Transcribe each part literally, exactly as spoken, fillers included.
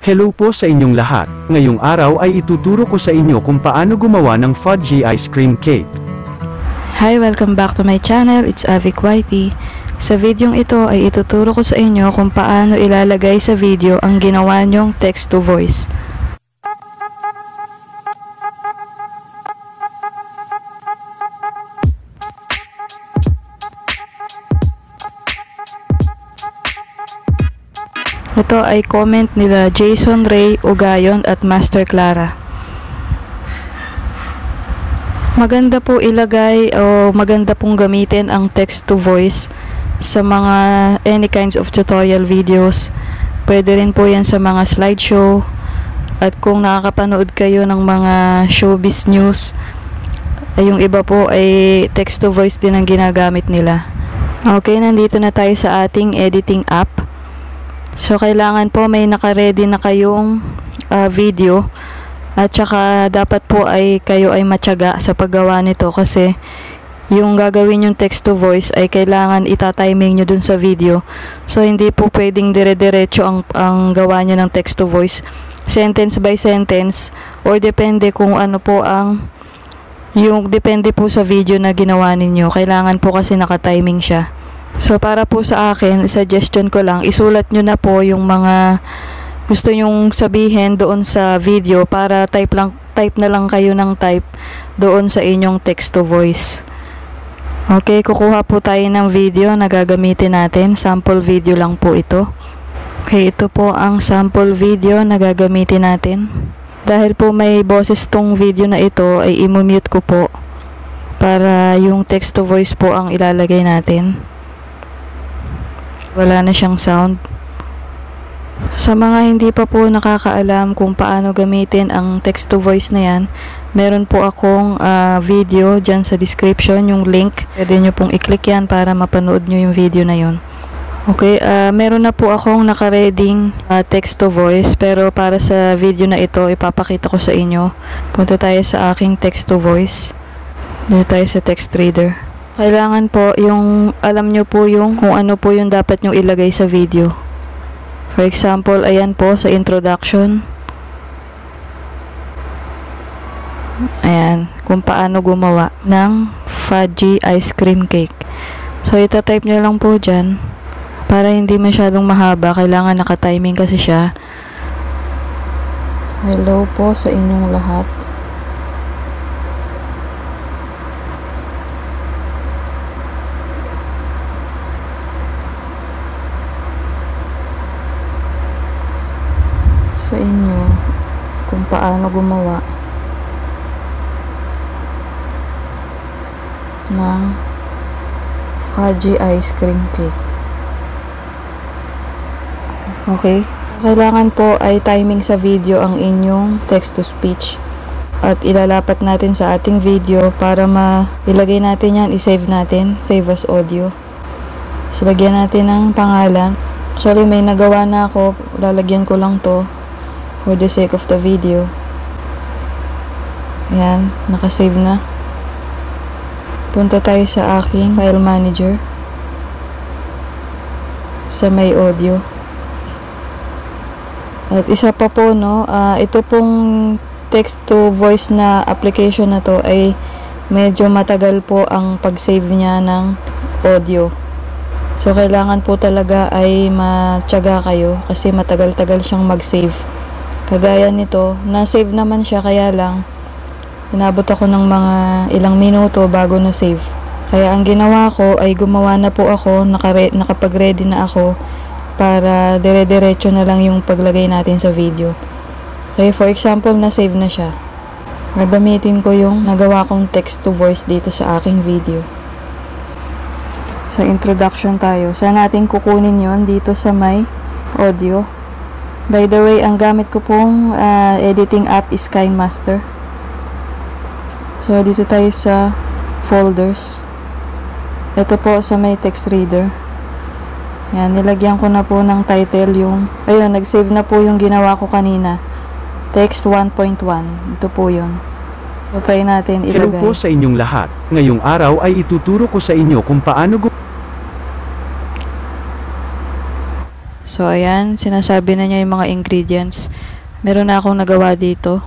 Hello po sa inyong lahat. Ngayong araw ay ituturo ko sa inyo kung paano gumawa ng fudgy ice cream cake. Hi, welcome back to my channel. It's Avic Y T. Sa videong ito ay ituturo ko sa inyo kung paano ilalagay sa video ang ginawa nyong text to voice. Ito ay comment nila Jason Ray Ugayon at Master Clara. Maganda po ilagay o maganda pong gamitin ang text to voice sa mga any kinds of tutorial videos. Pwede rin po yan sa mga slideshow, at kung nakakapanood kayo ng mga showbiz news, ay yung iba po ay text to voice din ang ginagamit nila. Okay, nandito na tayo sa ating editing app. So, kailangan po may naka-ready na kayong uh, video, at saka dapat po ay kayo ay matyaga sa paggawa nito, kasi yung gagawin yung text to voice ay kailangan itatiming nyo dun sa video. So, hindi po pwedeng dire-diretso ang, ang gawa nyo ng text to voice, sentence by sentence, or depende kung ano po ang yung depende po sa video na ginawa ninyo. Kailangan po kasi nakatiming siya. So, para po sa akin, suggestion ko lang, isulat nyo na po yung mga gusto nyong sabihin doon sa video, para type lang, type na lang kayo ng type doon sa inyong text to voice. Okay, kukuha po tayo ng video na gagamitin natin. Sample video lang po ito. Okay, ito po ang sample video na gagamitin natin. Dahil po may boses tong video na ito, ay i-mute ko po para yung text to voice po ang ilalagay natin. Wala na siyang sound. Sa mga hindi pa po nakakaalam kung paano gamitin ang text to voice na yan, meron po akong uh, video dyan sa description, yung link. Pwede nyo pong i-click yan para mapanood nyo yung video na yun. Okay, uh, meron na po akong nakareading uh, text to voice, pero para sa video na ito, ipapakita ko sa inyo. Punta tayo sa aking text to voice. Dito tayo sa text reader. Kailangan po yung alam nyo po yung kung ano po yung dapat nyo ilagay sa video. For example, ayan po sa introduction. Ayan, kung paano gumawa ng fudgy ice cream cake. So, itatype nyo lang po dyan. Para hindi masyadong mahaba, kailangan nakatiming kasi siya. Hello po sa inyong lahat. Sa inyo kung paano gumawa ng fudgy ice cream cake. Okay, kailangan po ay timing sa video ang inyong text to speech, at ilalapat natin sa ating video para mailagay natin yan, isave natin, save as audio. So, lagyan natin ng pangalan. Actually, may nagawa na ako, lalagyan ko lang to for the sake of the video. Ayan, nakasave na. Punta tayo sa aking file manager. Sa may audio. At isa pa po, no, uh, ito pong text to voice na application na to ay medyo matagal po ang pag-save niya ng audio. So, kailangan po talaga ay matyaga kayo kasi matagal-tagal siyang mag-save. Kagaya nito, na-save naman siya, kaya lang inabot ako ng mga ilang minuto bago na-save. Kaya ang ginawa ko ay gumawa na po ako, nakapag-ready na ako para dire-diretso na lang yung paglagay natin sa video. Okay, for example, na-save na siya. Gagamitin ko yung nagawa kong text to voice dito sa aking video. Sa introduction tayo. Saan natin kukunin yon? Dito sa may audio. By the way, ang gamit ko pong uh, editing app is KineMaster. So, dito tayo sa folders. Ito po sa may text reader. Yan, nilagyan ko na po ng title yung, ayun, nag-save na po yung ginawa ko kanina. Text one point one. Ito po yun. So, try natin ilagay. Hello po sa inyong lahat. Ngayong araw ay ituturo ko sa inyo kung paano gu- So, ayan, sinasabi na niya yung mga ingredients. Meron na akong nagawa dito.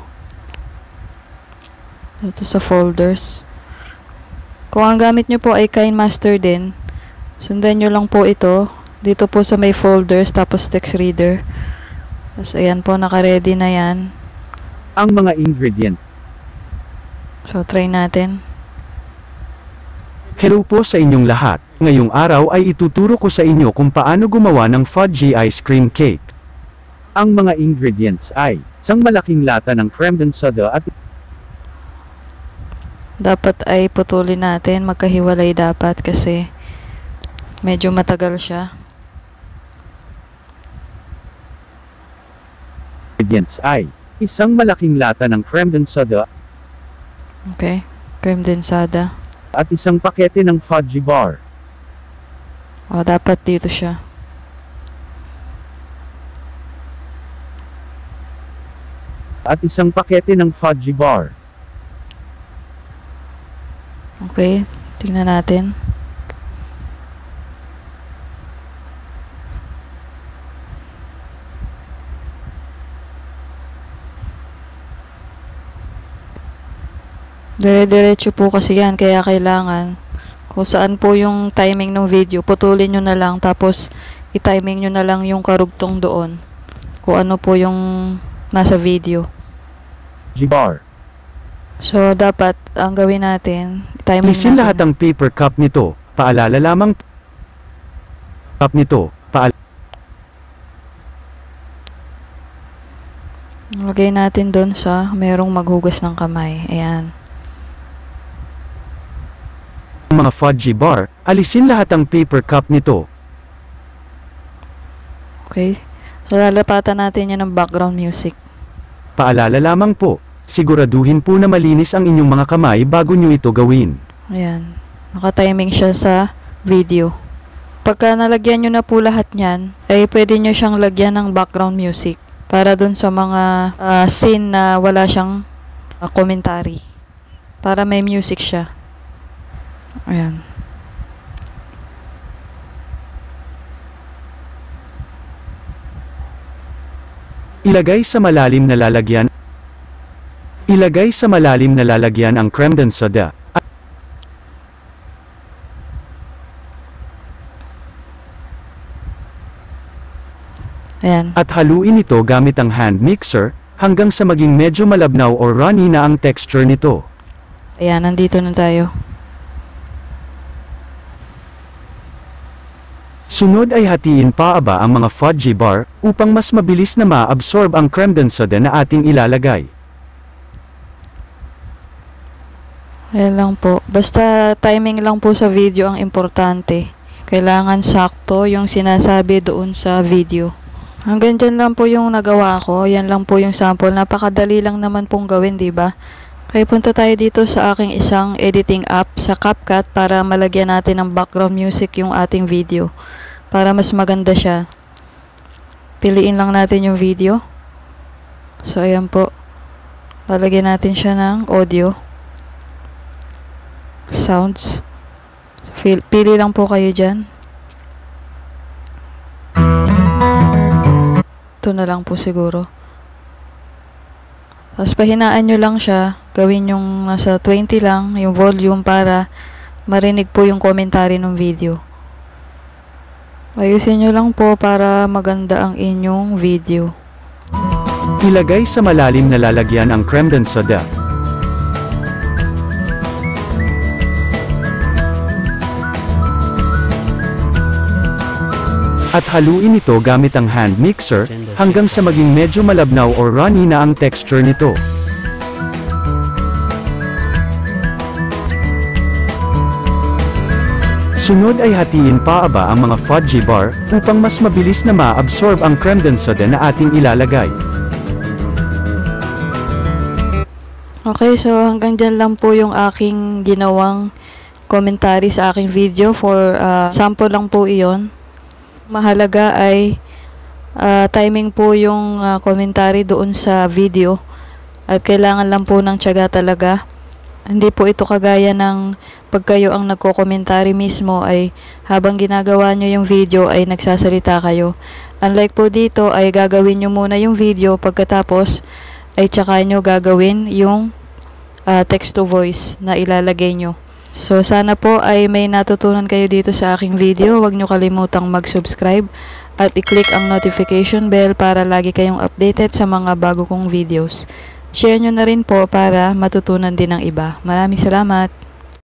Ito sa folders. Kung ang gamit nyo po ay KineMaster din, sundan nyo lang po ito. Dito po sa may folders, tapos text reader. Tapos ayan po, naka-ready na yan. Ang mga ingredient. So, try natin. Hello po sa inyong lahat. Ngayong araw ay ituturo ko sa inyo kung paano gumawa ng fudgy ice cream cake. Ang mga ingredients ay isang malaking lata ng creme densada at Dapat ay putulin natin, magkahiwalay dapat kasi medyo matagal siya. ingredients ay isang malaking lata ng creme densada Okay, creme densada. at isang pakete ng fudgy bar. O, dapat dito siya. At isang pakete ng fudgy bar. Okay, tingnan natin. Dire-diretso po kasi yan, kaya kailangan kung saan po yung timing ng video, putulin nyo na lang, tapos i-timing nyo na lang yung karugtong doon. Kung ano po yung nasa video. Fudgy bar. So, dapat, ang gawin natin, timing Alisin natin. lahat ng paper cup nito. Paalala lamang cup nito. Paalala. Lagay natin doon sa merong maghugas ng kamay. Ayan. Mga fudgy bar, alisin lahat ng paper cup nito. Okay. So, lalapatan natin yan ng background music. Paalala lamang po, siguraduhin po na malinis ang inyong mga kamay bago nyo ito gawin. Ayan. Naka-timing siya sa video. Pagka nalagyan nyo na po lahat nyan, ay pwede nyo siyang lagyan ng background music para dun sa mga uh, scene na wala siyang uh, commentary. Para may music siya. Ayan. Ilagay sa malalim na lalagyan. Ilagay sa malalim na lalagyan ang creme densada. Ayan. At haluin ito gamit ang hand mixer, hanggang sa maging medyo malabnaw o runny na ang texture nito. Ayan, nandito na tayo. Sunod ay hatiin paaba ang mga fudgy bar, upang mas mabilis na ma-absorb ang creme densada na ating ilalagay. Ayan lang po. Basta timing lang po sa video ang importante. Kailangan sakto yung sinasabi doon sa video. Hanggang dyan lang po yung nagawa ko. Yan lang po yung sample. Napakadali lang naman pong gawin, diba? Kaya punta tayo dito sa aking isang editing app sa CapCut para malagyan natin ng background music yung ating video. Para mas maganda siya. Piliin lang natin yung video. So, ayan po. Lalagyan natin siya ng audio. Sounds. So, pili lang po kayo dyan. Ito na lang po siguro. Tapos pahinaan nyo lang siya. Gawin yung nasa twenty lang, yung volume para marinig po yung commentary ng video. Ayusin nyo lang po para maganda ang inyong video. Ilagay sa malalim na lalagyan ang creme densada. At haluin ito gamit ang hand mixer, hanggang sa maging medyo malabnaw o runny na ang texture nito. Sunod ay hatiin paaba ang mga fudgy bar, upang mas mabilis na ma-absorb ang creme densada na ating ilalagay. Okay, so hanggang dyan lang po yung aking ginawang commentary sa aking video. For uh, sample lang po iyon. Mahalaga ay uh, timing po yung uh, commentary doon sa video. At kailangan lang po ng tiyaga talaga. Hindi po ito kagaya ng pag kayo ang nagko-commentary mismo ay habang ginagawa nyo yung video ay nagsasalita kayo. Unlike po dito ay gagawin nyo muna yung video pagkatapos ay tsaka nyo gagawin yung uh, text to voice na ilalagay nyo. So sana po ay may natutunan kayo dito sa aking video. Huwag nyo kalimutang mag-subscribe at i-click ang notification bell para lagi kayong updated sa mga bago kong videos. Share nyo na rin po para matutunan din ng iba. Maraming salamat!